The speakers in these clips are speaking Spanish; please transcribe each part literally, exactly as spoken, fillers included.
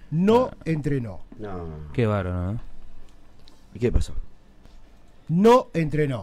no entrenó. No. Qué bárbaro, ¿no? ¿Y qué pasó? No entrenó.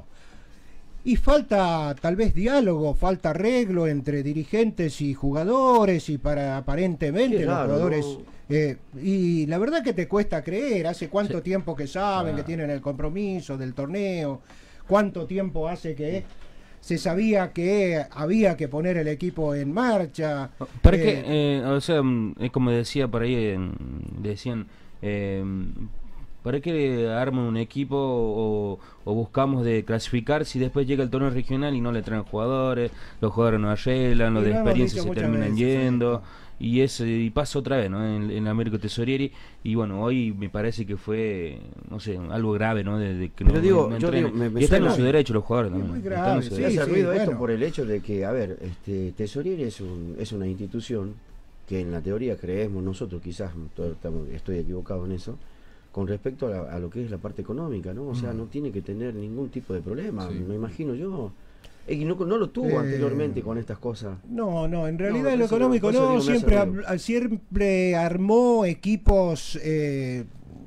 Y falta tal vez diálogo, falta arreglo entre dirigentes y jugadores, y para aparentemente Qué los raro, jugadores... ¿no? Eh, y la verdad que te cuesta creer, hace cuánto Sí. tiempo que saben Ah. que tienen el compromiso del torneo, cuánto tiempo hace que se sabía que había que poner el equipo en marcha. ¿Para eh, qué? Eh, o sea, mm, es como decía por ahí, eh, decían, eh, ¿para qué arman un equipo o, o buscamos de clasificar si después llega el torneo regional y no le traen jugadores, los jugadores no arreglan, los Y de lo hemos experiencia dicho se muchas terminan veces, yendo? sí. Y eso, y pasa otra vez, ¿no? En, en Américo Tesorieri. Y bueno, hoy me parece que fue, no sé, algo grave, ¿no? De, de que Pero no, digo, no yo entrenen. digo, me- me y están en suena- su derecho los jugadores Es también. muy Están en grave, su sí, Me derecho. hace sí, ruido esto bueno. por el hecho de que, a ver, este, Tesorieri es, un, es una institución que en la teoría creemos nosotros, quizás todo- estamos- estoy equivocado en eso, con respecto a, la- a lo que es la parte económica, ¿no? O sea, Mm. no tiene que tener ningún tipo de problema, Sí. me imagino yo. Y no, no lo tuvo Eh, anteriormente con estas cosas. No, no, en realidad No, en lo eso- económico por eso no, digo, me hace siempre, ruido. hab- siempre armó equipos eh,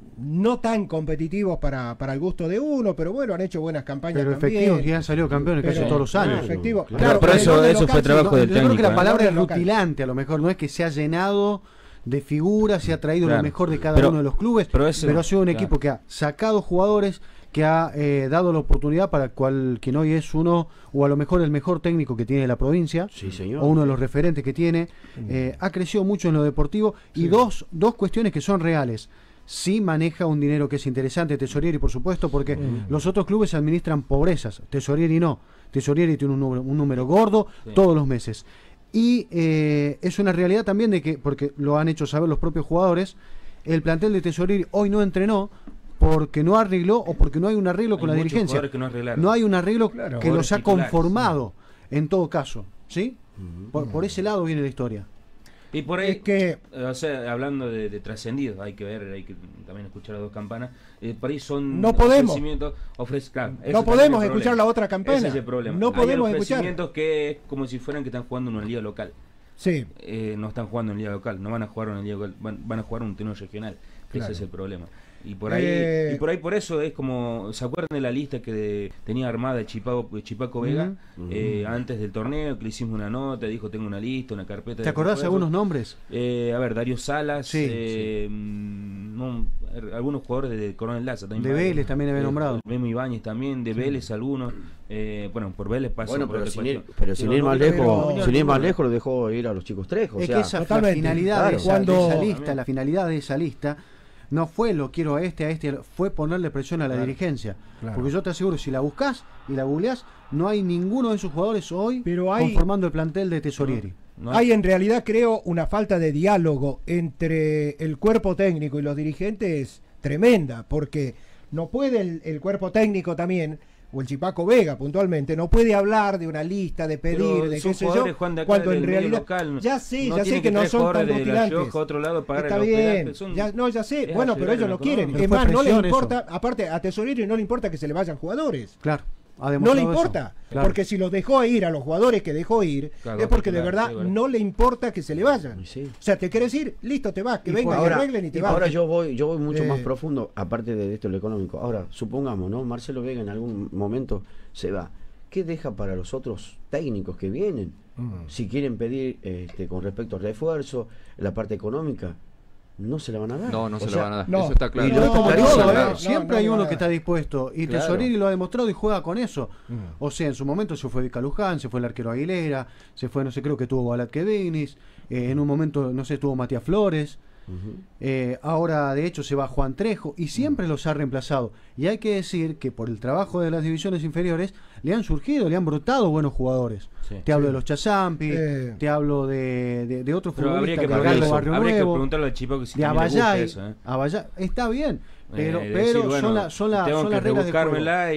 no tan competitivos para, para el gusto de uno, pero bueno, han hecho buenas campañas Pero también. efectivos que han salido campeones casi Pero- todos los años. Claro, efectivo. claro. Claro, Pero en el eso- orden eso local, fue sí, trabajo no, del Yo creo que técnico, la ¿eh? palabra es En el local. rutilante, a lo mejor no es que se ha llenado de figuras y ha traído Claro. lo mejor de cada Pero- uno de los clubes, pero pero, ese- ha sido un claro. equipo que ha sacado jugadores, que ha eh, dado la oportunidad para cual quien hoy es uno, o a lo mejor el mejor técnico que tiene la provincia, Sí, señor. o uno de los referentes que tiene, eh, ha crecido mucho en lo deportivo, y dos, dos cuestiones que son reales. Sí maneja un dinero que es interesante, Tesorieri, por supuesto, porque los otros clubes administran pobrezas, Tesorieri no. Tesorieri tiene un número, un número gordo Sí. todos los meses. Y eh, es una realidad también de que, porque lo han hecho saber los propios jugadores, el plantel de Tesorieri hoy no entrenó porque no arregló o porque no hay un arreglo Hay con la muchos dirigencia. jugadores que no arreglaron. No hay un arreglo Claro. que los ha Jugadores titulares, conformado, en todo caso. ¿Sí? Ujú. Por, por ese lado viene la historia. Y por ahí, Es que eh, o sea, hablando de, de trascendidos, hay que ver, hay que también escuchar las dos campanas. Eh, por ahí son No podemos. ofrecimientos, ofrece- claro, ese no también podemos es el escuchar problema. la otra campana. Ese es el problema. No Hay podemos escuchar. ofrecimientos que es como si fueran que están jugando en una liga local. Sí, Eh, no están jugando en liga local, no van a jugar en una liga local, van, van a jugar un torneo regional. Claro. Ese es el problema. Y por ahí, Eh, y por ahí por eso es como, ¿se acuerdan de la lista que de- tenía armada Chipaco, Chipaco Vega Ujú. eh, antes del torneo? Que le hicimos una nota, dijo tengo una lista, una carpeta. ¿Te acordás de algunos nombres? Eh, a ver, Darío Salas, Sí, eh, mm, no, er- algunos jugadores de Coronel Laza también. De varios. Vélez también había Eh, nombrado. Memo Ibáñez también, de Vélez algunos. Eh, bueno, por Vélez pasó. Bueno, por pero otra sin ir, cuestión. pero sin Pero ir no más creo- lejos, pero- sin ir más lejos lo dejó ir a los chicos tres. O Es sea, que esa la totalmente. finalidad Claro. de, esa, Cuando- de esa lista, la finalidad de esa lista no fue lo quiero a este, a este, fue ponerle presión a la Claro. dirigencia. Claro. Porque yo te aseguro, si la buscas y la googleás, no hay ninguno de esos jugadores hoy Pero hay- conformando el plantel de Tesorieri. No, hay en realidad, creo, una falta de diálogo entre el cuerpo técnico y los dirigentes tremenda, porque no puede el, el cuerpo técnico también, o el Chipaco Vega puntualmente, no puede hablar de una lista, de pedir, Pero de son qué sé jugadores, yo, Juan, de acá cuando del en medio realidad, local. ya sé, No ya tienen sé que no traer son tan jugadores de La rutilantes. Rioja a otro lado, pagar Está el bien, hospedaje, son- ya, no, ya sé, es bueno, pero ayudar ellos en no lo quieren, económico. es Fue más, no le presión importa, aparte a Tesorero no le importa que se le vayan jugadores. Claro. ha No demostrado le eso. importa, Claro. porque si los dejó ir a los jugadores que dejó ir, Claro, es porque de claro, verdad sí, bueno. no le importa que se le vayan. Y sí. O sea, te quieres ir, listo, te vas, que Y vengan, ahora- que arreglen y te y vas. ahora yo voy, yo voy mucho Eh, más profundo, aparte de esto lo económico. Ahora, supongamos, ¿no? Marcelo Vega en algún momento se va. ¿Qué deja para los otros técnicos que vienen? Mm. Si quieren pedir este, con respecto al refuerzo, la parte económica, no se la van a dar. No, no O se sea, lo van a dar. no. Eso está claro. Y lo- No, como Clarísimo, todo, ¿eh? claro. Siempre No, hay no, uno no. que está dispuesto. Y Claro. Tesoreri lo ha demostrado y juega con eso. Mm. O sea, en su momento se fue Vica Luján, se fue el arquero Aguilera, se fue, no sé, creo que tuvo Balat Kevinis, eh, en un momento, no sé, tuvo Matías Flores. Ujú. Eh, ahora, de hecho, se va Juan Trejo y siempre los ha reemplazado. Y hay que decir que por el trabajo de las divisiones inferiores le han surgido, le han brotado buenos jugadores. Sí. Te hablo Sí. de los Chazampi, Eh. te hablo de, de, de otros Pero habría futbolistas, que, de habría Carlos que- Barrio habría que Nuevo, preguntarle al Chipaco si de también le gusta Abayay. eso, ¿eh? Abayay. Está bien, pero, Eh, pero decir, son, bueno, la- son, la- tengo son que las reglas de juego. rebuscármela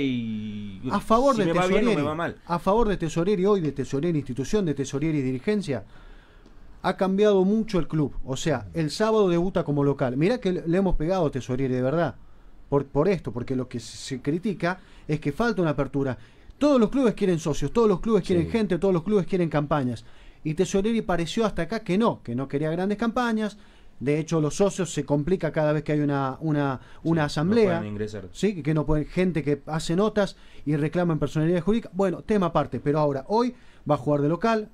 y A favor si de me va bien Tesorieri, o me va mal. a favor de Tesorieri hoy, de Tesorieri institución, de Tesorieri dirigencia, ha cambiado mucho el club. O sea, el sábado debuta como local. Mirá que le le hemos pegado a Tesorieri, de verdad, por, por esto, porque lo que se critica es que falta una apertura. Todos los clubes quieren socios, todos los clubes quieren Sí. gente, todos los clubes quieren campañas. Y Tesorieri pareció hasta acá que no, que no quería grandes campañas, De hecho, los socios se complica cada vez que hay una, una, una sí, asamblea. No pueden ingresar. Sí, que no pueden, gente que hace notas y reclama en personalidad jurídica. Bueno, tema aparte, pero ahora, hoy va a jugar de local.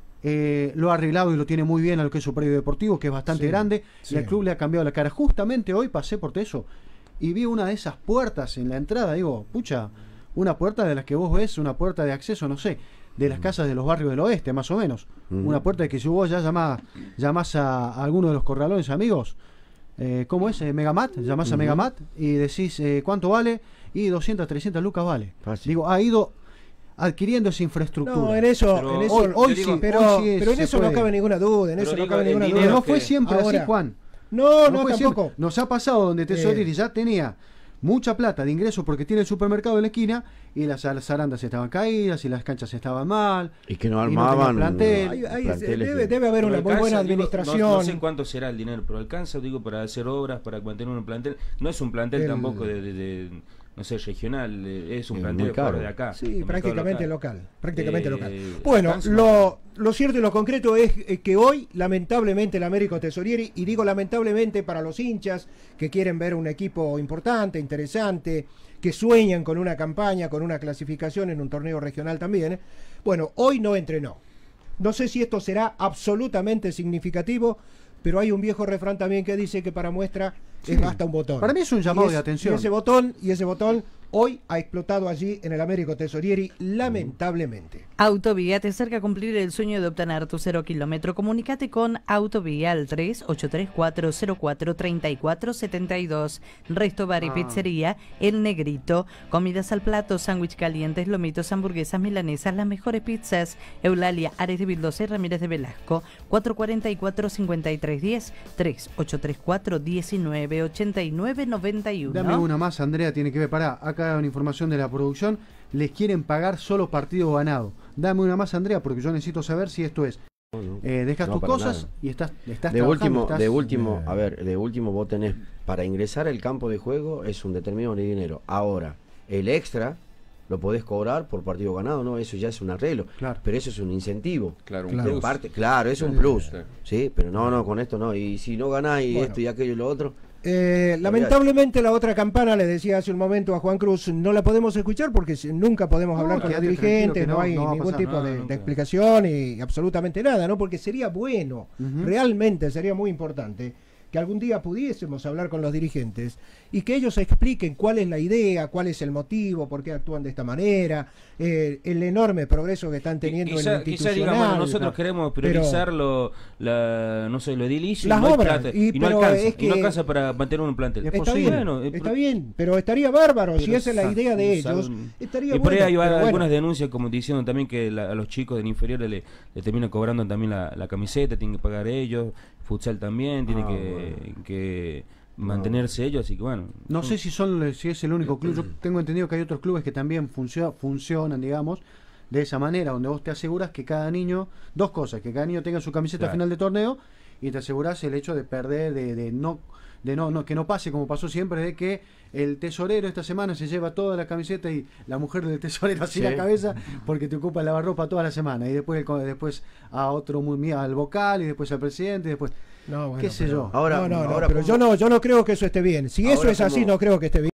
Eh, lo ha arreglado y lo tiene muy bien a lo que es su predio deportivo, que es bastante sí, grande. Sí. Y al club le ha cambiado la cara. Justamente hoy pasé por Teso y vi una de esas puertas en la entrada. Digo, pucha, una puerta de las que vos ves, una puerta de acceso, no sé, de las casas de los barrios del oeste, más o menos. Uh-huh. Una puerta de que si vos ya llamás, llamás a, a alguno de los corralones amigos, eh, ¿cómo es? Eh, Megamat, llamás uh-huh. a Megamat y decís eh, cuánto vale, y doscientas, trescientas lucas vale. Fácil. Digo, ha ido adquiriendo esa infraestructura. No, en eso, pero en eso hoy, hoy digo, sí, pero, hoy sí pero en eso puede. no cabe ninguna duda, en Pero eso digo, no cabe el ninguna dinero duda. No fue que- siempre Ahora, así, Juan. No, no, fue tampoco. siempre. Nos ha pasado donde Tesoreri Eh. ya tenía mucha plata de ingresos porque tiene el supermercado en la esquina y las zarandas estaban caídas y las canchas estaban mal. Y que no Y no armaban. tenía plantel. Hay- hay- planteles debe, que- debe haber Pero una muy alcanza, buena digo, administración. no, no sé cuánto será el dinero, pero alcanza, digo, para hacer obras, para mantener un plantel. No es un plantel El- tampoco de, de- de, no sé, regional, eh, es un Es plantel muy caro. de acá. Sí, de mercado prácticamente local. prácticamente Eh, local. Bueno, alcanza lo, lo cierto y lo concreto es eh, que hoy, lamentablemente, el Américo Tesorieri, y digo lamentablemente para los hinchas que quieren ver un equipo importante, interesante, que sueñan con una campaña, con una clasificación en un torneo regional también, eh, bueno, hoy no entrenó. No sé si esto será absolutamente significativo, pero hay un viejo refrán también que dice que para muestra Sí. es basta un botón. Para mí es un llamado Y es- de atención. Y ese botón, y ese botón hoy ha explotado allí en el Américo Tesorieri, lamentablemente. Autovía te acerca a cumplir el sueño de obtener tu cero kilómetro. Comunícate con Autovía al tres ocho tres cuatro cero cuatro tres cuatro siete dos. Resto Bar y Ah. Pizzería El Negrito. Comidas al plato, sándwich calientes, lomitos, hamburguesas, milanesas, las mejores pizzas. Eulalia, Ares de Vildosa y Ramírez de Velasco. cuatro cuatro cuatro, cinco tres uno cero, tres ocho tres cuatro, diecinueve ochenta y nueve noventa y uno. Dame una más, Andrea, tiene que ver. Pará, acá una información de la producción. Les quieren pagar solo partido ganado. Dame una más, Andrea, porque yo necesito saber si esto es. No, no. Eh, dejas No, tus para cosas nada. y estás, estás De trabajando, último, estás- de último, eh, a ver, de último vos tenés, para ingresar al campo de juego es un determinado dinero. Ahora, el extra lo podés cobrar por partido ganado, ¿no? Eso ya es un arreglo. Claro. Pero eso es un incentivo. Claro, un Claro. De plus. parte, claro, es un plus. Sí. Sí, pero no, no, con esto no. Y si no ganás y Bueno. esto y aquello y lo otro. Eh, lamentablemente la otra campana, le decía hace un momento a Juan Cruz, no la podemos escuchar porque si- nunca podemos No, hablar con los quédate dirigentes, tranquilo que no, no- hay no va a ningún pasar tipo nada, de, de nunca. explicación y absolutamente nada, ¿no? Porque sería bueno, Ujú. realmente sería muy importante que algún día pudiésemos hablar con los dirigentes y que ellos expliquen cuál es la idea, cuál es el motivo, por qué actúan de esta manera, eh, el enorme progreso que están teniendo Quizá, en lo quizá institucional. digan, bueno, nosotros ¿no? queremos Pero- priorizar lo, la, no sé, lo edilicio Las y no hay obras, plata, y- y, no pero alcanza, es y no que- alcanza para mantener un plantel. Es Está posible. bien, Bueno, eh, está pero- bien, pero estaría bárbaro si Pero esa es la sa- idea de saben- ellos. Estaría y por ahí bueno, hay pero algunas bueno. denuncias como diciendo también que la- a los chicos del inferior le, le terminan cobrando también la, la camiseta, tienen que pagar ellos, futsal también, tiene Ah, que, bueno. que mantenerse ellos, así que bueno. No sé si son si es el único club. Yo tengo entendido que hay otros clubes que también funcio- funcionan, digamos, de esa manera, donde vos te aseguras que cada niño, dos cosas, que cada niño tenga su camiseta Claro. a final de torneo y te aseguras el hecho de perder, de, de no de no, no que no pase como pasó siempre, de que el tesorero esta semana se lleva toda la camiseta y la mujer del tesorero así Sí. la cabeza porque te ocupa el lavarropa toda la semana y después el co- después a otro muy al vocal y después al presidente y después No, bueno, qué sé pero- yo. Ahora- no, no, no, ahora pero como- yo no, yo no creo que eso esté bien. Si eso Ahora es así, como- no creo que esté bien.